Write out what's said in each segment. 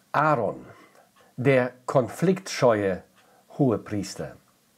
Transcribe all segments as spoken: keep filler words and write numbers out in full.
Aaron, der konfliktscheue Hohepriester.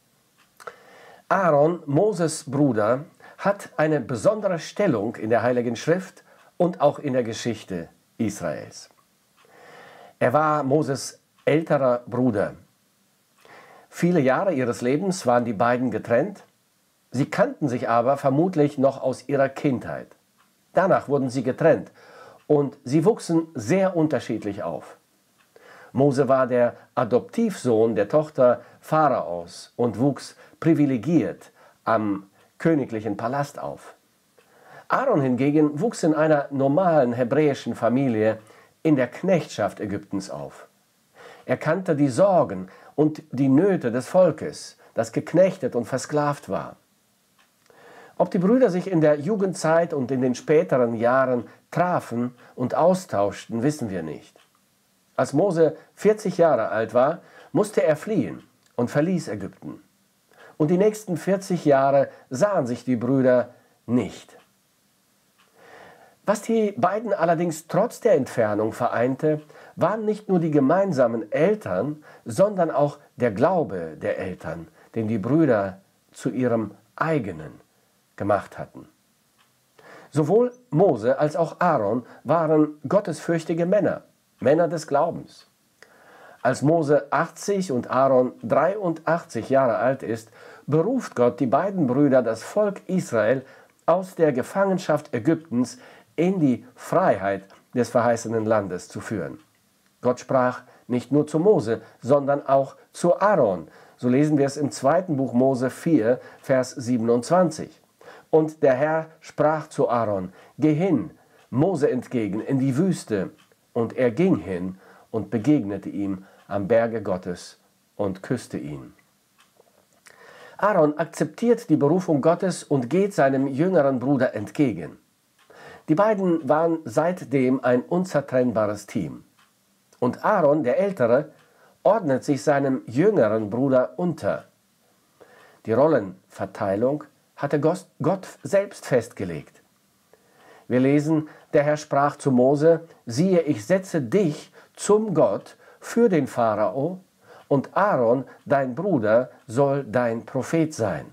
Aaron, Moses Bruder, hat eine besondere Stellung in der Heiligen Schrift und auch in der Geschichte Israels. Er war Moses älterer Bruder. Viele Jahre ihres Lebens waren die beiden getrennt. Sie kannten sich aber vermutlich noch aus ihrer Kindheit. Danach wurden sie getrennt und sie wuchsen sehr unterschiedlich auf. Mose war der Adoptivsohn der Tochter Pharaos und wuchs privilegiert am königlichen Palast auf. Aaron hingegen wuchs in einer normalen hebräischen Familie in der Knechtschaft Ägyptens auf. Er kannte die Sorgen und die Nöte des Volkes, das geknechtet und versklavt war. Ob die Brüder sich in der Jugendzeit und in den späteren Jahren trafen und austauschten, wissen wir nicht. Als Mose vierzig Jahre alt war, musste er fliehen und verließ Ägypten. Und die nächsten vierzig Jahre sahen sich die Brüder nicht. Was die beiden allerdings trotz der Entfernung vereinte, waren nicht nur die gemeinsamen Eltern, sondern auch der Glaube der Eltern, den die Brüder zu ihrem eigenen gemacht hatten. Sowohl Mose als auch Aaron waren gottesfürchtige Männer, Männer des Glaubens. Als Mose achtzig und Aaron dreiundachtzig Jahre alt ist, beruft Gott die beiden Brüder, das Volk Israel, aus der Gefangenschaft Ägyptens in die Freiheit des verheißenen Landes zu führen. Gott sprach nicht nur zu Mose, sondern auch zu Aaron. So lesen wir es im zweiten Buch Mose vier, Vers siebenundzwanzig. Und der Herr sprach zu Aaron: Geh hin, Mose entgegen, in die Wüste. Und er ging hin und begegnete ihm am Berge Gottes und küsste ihn. Aaron akzeptiert die Berufung Gottes und geht seinem jüngeren Bruder entgegen. Die beiden waren seitdem ein unzertrennbares Team. Und Aaron, der Ältere, ordnet sich seinem jüngeren Bruder unter. Die Rollenverteilung hatte Gott selbst festgelegt. Wir lesen, der Herr sprach zu Mose: Siehe, ich setze dich zum Gott für den Pharao, und Aaron, dein Bruder, soll dein Prophet sein.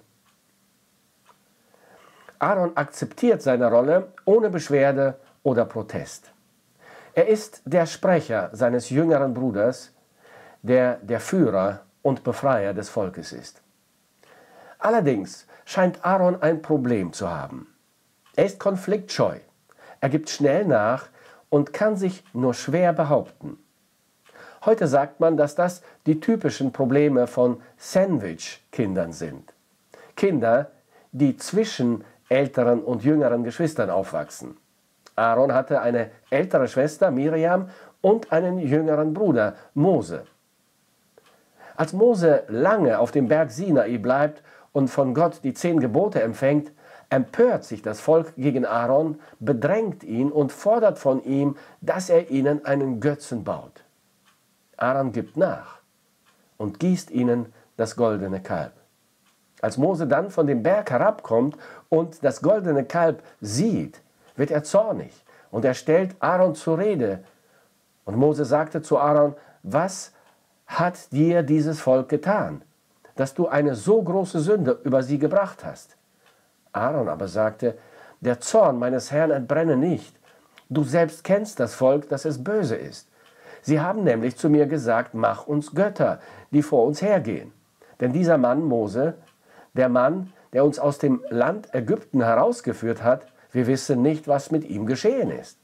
Aaron akzeptiert seine Rolle ohne Beschwerde oder Protest. Er ist der Sprecher seines jüngeren Bruders, der der Führer und Befreier des Volkes ist. Allerdings scheint Aaron ein Problem zu haben. Er ist konfliktscheu, er gibt schnell nach und kann sich nur schwer behaupten. Heute sagt man, dass das die typischen Probleme von Sandwich-Kindern sind. Kinder, die zwischen älteren und jüngeren Geschwistern aufwachsen. Aaron hatte eine ältere Schwester, Miriam, und einen jüngeren Bruder, Mose. Als Mose lange auf dem Berg Sinai bleibt und von Gott die zehn Gebote empfängt, empört sich das Volk gegen Aaron, bedrängt ihn und fordert von ihm, dass er ihnen einen Götzen baut. Aaron gibt nach und gießt ihnen das goldene Kalb. Als Mose dann von dem Berg herabkommt und das goldene Kalb sieht, wird er zornig und er stellt Aaron zur Rede. Und Mose sagte zu Aaron: Was hat dir dieses Volk getan, dass du eine so große Sünde über sie gebracht hast? Aaron aber sagte: Der Zorn meines Herrn entbrenne nicht. Du selbst kennst das Volk, dass es böse ist. Sie haben nämlich zu mir gesagt: Mach uns Götter, die vor uns hergehen. Denn dieser Mann, Mose, der Mann, der uns aus dem Land Ägypten herausgeführt hat, wir wissen nicht, was mit ihm geschehen ist.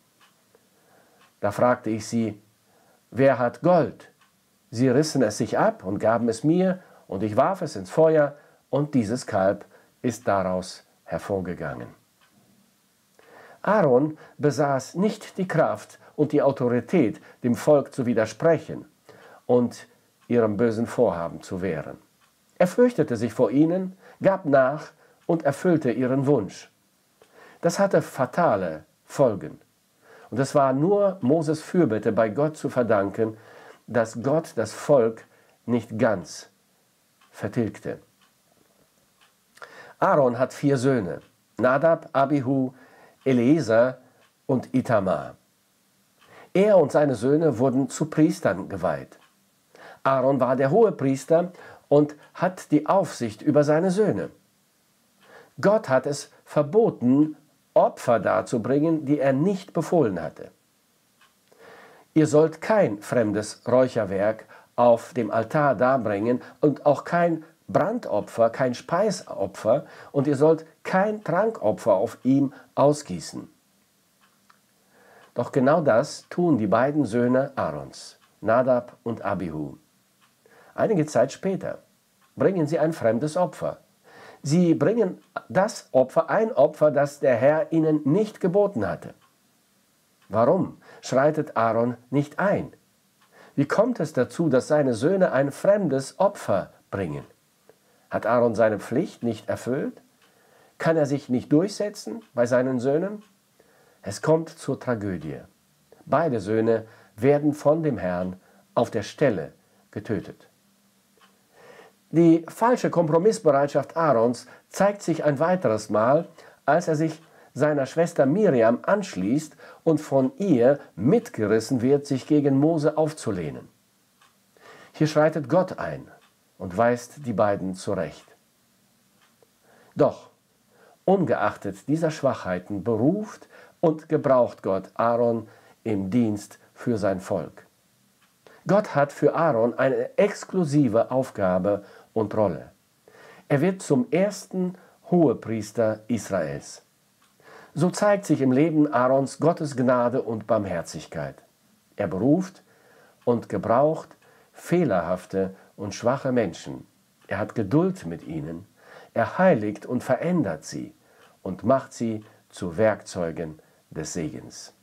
Da fragte ich sie: Wer hat Gold? Sie rissen es sich ab und gaben es mir, und ich warf es ins Feuer, und dieses Kalb ist daraus hervorgegangen. Aaron besaß nicht die Kraft und die Autorität, dem Volk zu widersprechen und ihrem bösen Vorhaben zu wehren. Er fürchtete sich vor ihnen, gab nach und erfüllte ihren Wunsch. Das hatte fatale Folgen. Und es war nur Moses Fürbitte bei Gott zu verdanken, dass Gott das Volk nicht ganz vertilgte. Aaron hat vier Söhne: Nadab, Abihu, Eliezer und Itamar. Er und seine Söhne wurden zu Priestern geweiht. Aaron war der Hohepriester und hat die Aufsicht über seine Söhne. Gott hat es verboten, Opfer darzubringen, die er nicht befohlen hatte. Ihr sollt kein fremdes Räucherwerk auf dem Altar darbringen und auch kein Brandopfer, kein Speisopfer, und ihr sollt kein Trankopfer auf ihm ausgießen. Doch genau das tun die beiden Söhne Aarons, Nadab und Abihu. Einige Zeit später bringen sie ein fremdes Opfer. Sie bringen das Opfer, ein Opfer, das der Herr ihnen nicht geboten hatte. Warum schreitet Aaron nicht ein? Wie kommt es dazu, dass seine Söhne ein fremdes Opfer bringen? Hat Aaron seine Pflicht nicht erfüllt? Kann er sich nicht durchsetzen bei seinen Söhnen? Es kommt zur Tragödie. Beide Söhne werden von dem Herrn auf der Stelle getötet. Die falsche Kompromissbereitschaft Aarons zeigt sich ein weiteres Mal, als er sich seiner Schwester Miriam anschließt und von ihr mitgerissen wird, sich gegen Mose aufzulehnen. Hier schreitet Gott ein und weist die beiden zurecht. Doch, ungeachtet dieser Schwachheiten beruft und gebraucht Gott Aaron im Dienst für sein Volk. Gott hat für Aaron eine exklusive Aufgabe und Rolle. Er wird zum ersten Hohepriester Israels. So zeigt sich im Leben Aarons Gottes Gnade und Barmherzigkeit. Er beruft und gebraucht fehlerhafte und schwache Menschen. Er hat Geduld mit ihnen. Er heiligt und verändert sie und macht sie zu Werkzeugen des Segens.